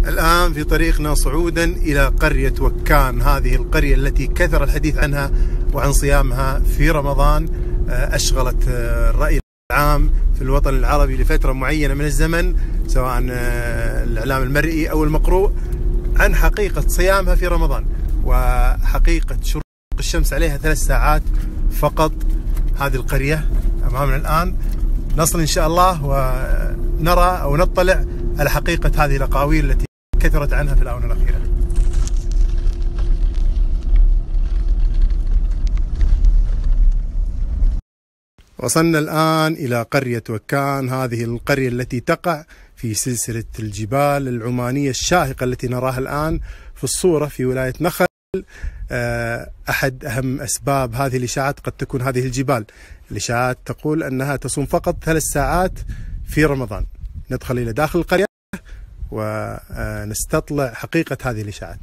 الآن في طريقنا صعودا إلى قرية وكان، هذه القرية التي كثر الحديث عنها وعن صيامها في رمضان. أشغلت الرأي العام في الوطن العربي لفترة معينة من الزمن، سواء الإعلام المرئي أو المقروء، عن حقيقة صيامها في رمضان وحقيقة شروق الشمس عليها 3 ساعات فقط. هذه القرية أمامنا الآن، نصل إن شاء الله ونرى أو نطلع على حقيقة هذه الأقاويل التي كثرت عنها في الآونة الأخيرة. وصلنا الآن إلى قرية وكان، هذه القرية التي تقع في سلسلة الجبال العمانية الشاهقة التي نراها الآن في الصورة في ولاية نخل. أحد أهم أسباب هذه الإشاعات قد تكون هذه الجبال. الإشاعات تقول أنها تصوم فقط 3 ساعات في رمضان. ندخل إلى داخل القرية ونستطلع حقيقة هذه الإشاعات.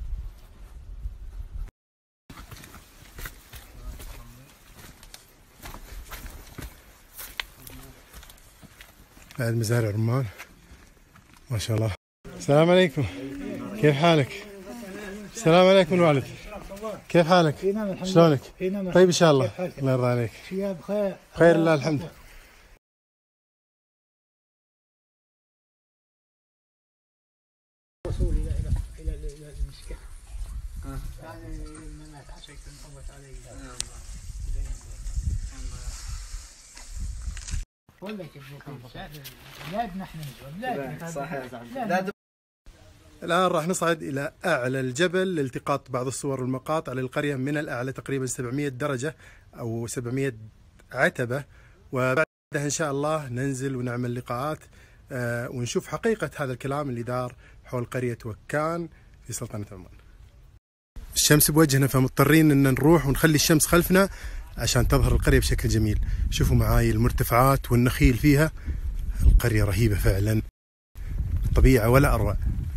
بعد مزارع رمان ما شاء الله. السلام عليكم، كيف حالك؟ السلام عليكم الوالد، كيف حالك؟ شلونك؟ طيب ان شاء الله، الله يرضى عليك. بخير؟ بخير الله الحمد. الوصول الى المسكن يعني من حسيت انطبت علي. بقول لك بلادنا احنا بلادنا صح يا زلمه. الآن راح نصعد إلى أعلى الجبل لالتقاط بعض الصور والمقاطع للقرية من الأعلى، تقريبا 700 درجة أو 700 عتبة، وبعدها إن شاء الله ننزل ونعمل لقاءات ونشوف حقيقة هذا الكلام اللي دار حول قرية وكان في سلطنة عمان. الشمس بوجهنا فمضطرين أن نروح ونخلي الشمس خلفنا عشان تظهر القرية بشكل جميل. شوفوا معاي المرتفعات والنخيل فيها، القرية رهيبة فعلا، طبيعة ولا أروع.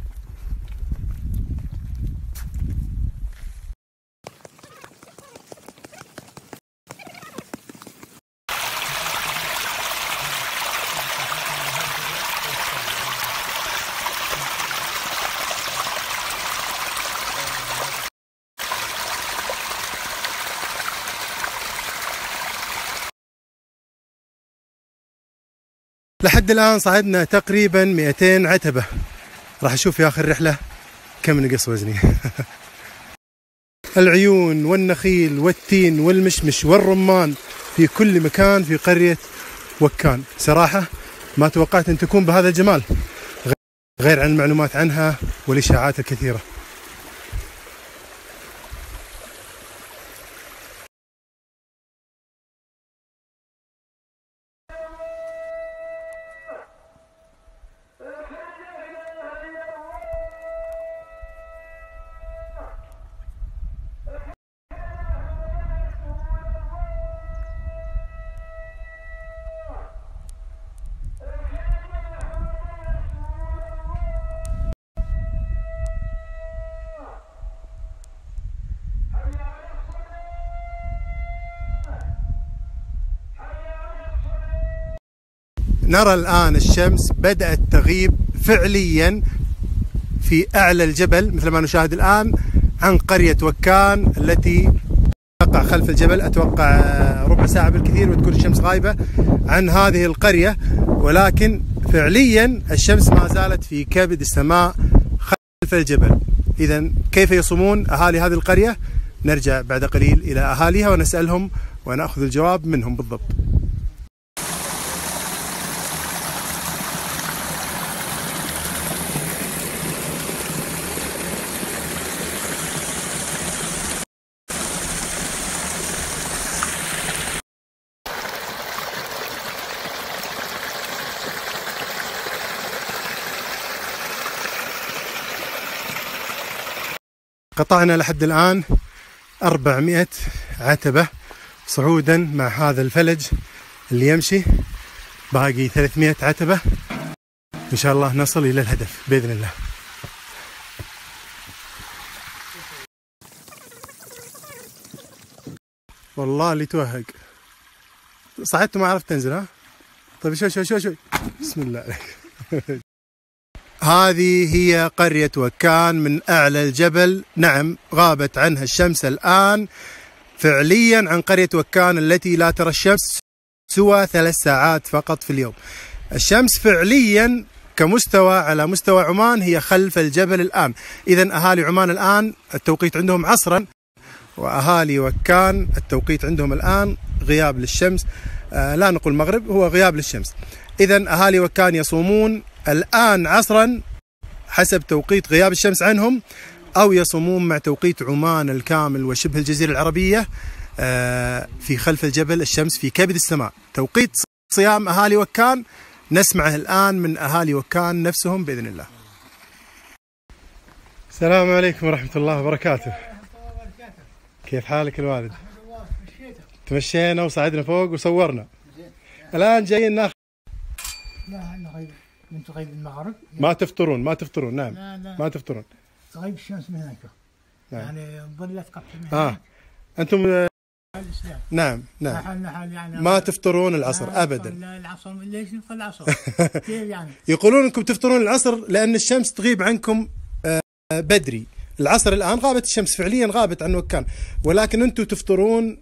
لحد الآن صعدنا تقريبا 200 عتبة. راح أشوف في آخر رحلة كم نقص وزني. العيون والنخيل والتين والمشمش والرمان في كل مكان في قرية وكان. صراحة ما توقعت أن تكون بهذا الجمال، غير عن المعلومات عنها والإشاعات الكثيرة. نرى الآن الشمس بدأت تغيب فعليا في أعلى الجبل مثل ما نشاهد الآن عن قرية وكان التي تقع خلف الجبل. أتوقع ربع ساعة بالكثير وتكون الشمس غايبة عن هذه القرية، ولكن فعليا الشمس ما زالت في كبد السماء خلف الجبل. إذا كيف يصومون أهالي هذه القرية؟ نرجع بعد قليل إلى أهاليها ونسألهم ونأخذ الجواب منهم بالضبط. قطعنا لحد الآن 400 عتبة صعودا مع هذا الفلج اللي يمشي، باقي 300 عتبة إن شاء الله نصل إلى الهدف بإذن الله. والله اللي توهق. صعدت وما عرفت تنزل. ها طيب شوي شوي شوي شوي. بسم الله عليك. هذه هي قرية وكان من أعلى الجبل. نعم، غابت عنها الشمس الآن فعليا عن قرية وكان التي لا ترى الشمس سوى 3 ساعات فقط في اليوم. الشمس فعليا كمستوى على مستوى عمان هي خلف الجبل الآن. إذن أهالي عمان الآن التوقيت عندهم عصرا، وأهالي وكان التوقيت عندهم الآن غياب للشمس، لا نقول مغرب، هو غياب للشمس. إذن أهالي وكان يصومون الآن عصرا حسب توقيت غياب الشمس عنهم، أو يصومون مع توقيت عمان الكامل وشبه الجزيرة العربية في خلف الجبل، الشمس في كبد السماء. توقيت صيام أهالي وكان نسمعه الآن من أهالي وكان نفسهم بإذن الله. السلام عليكم ورحمة الله وبركاته. كيف حالك الوالد؟ تمشينا وصعدنا فوق وصورنا. الآن جايين ناخذ. لا من تغيب المغرب. ما تفطرون نعم. لا. ما تفطرون. تغيب الشمس من هناك. نعم. يعني ظلت قبل من هناك. أنتم الإسلام. نعم. نحن يعني ما تفطرون العصر أبدا. لا العصر، ليش نفطر العصر؟ كيف يعني؟ يقولون أنكم تفطرون العصر لأن الشمس تغيب عنكم بدري. العصر الآن غابت الشمس فعليا، غابت عن وكان، ولكن أنتم تفطرون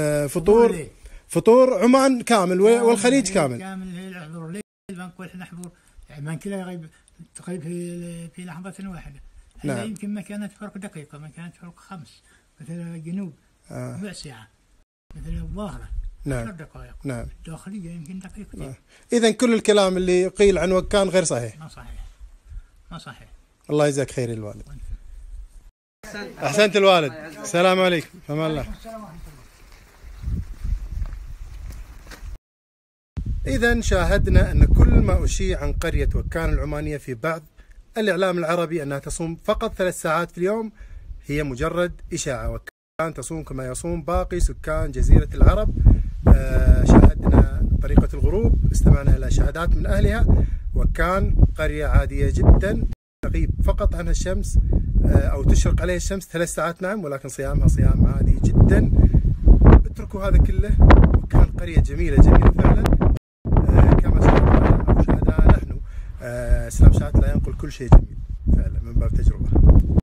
فطور عمان كامل والخليج كامل. كامل يحضر الليل، بنقول احنا نحضر عمان كلها تغيب في لحظة واحدة. نعم. يمكن مكانات فرق دقيقة، مكانات فرق 5، مثل الجنوب ربع ساعة، مثل الظاهرة 10 دقائق. نعم. الداخلية يمكن دقيقتين. إذا كل الكلام اللي قيل عن وكان غير صحيح. ما صحيح. الله يجزاك خير الوالد. أحسنت الوالد. السلام عليكم. فمان الله. إذا شاهدنا أن كل ما أشيع عن قرية وكان العمانية في بعض الإعلام العربي أنها تصوم فقط 3 ساعات في اليوم هي مجرد إشاعة. وكان تصوم كما يصوم باقي سكان جزيرة العرب. شاهدنا طريقة الغروب، استمعنا إلى شهادات من أهلها. وكان قرية عادية جدا تغيب فقط عنها الشمس أو تشرق عليها الشمس 3 ساعات، نعم، ولكن صيامها صيام عادي جدا. اتركوا هذا كله. وكان قرية جميلة فعلا كما شاهدنا نحن. اسلام شات لا ينقل كل شيء جميل فعلا من باب تجربة.